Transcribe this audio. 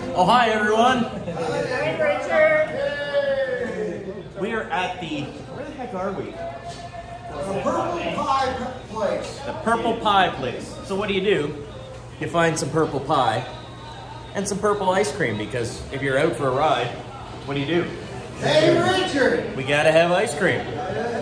Oh, hi everyone. Hi, Richard. We are at the, where the heck are we? The Purple Pie place. The Purple Pie place. So what do? You find some purple pie and some purple ice cream, because if you're out for a ride, what do? Hey, Richard. We gotta have ice cream.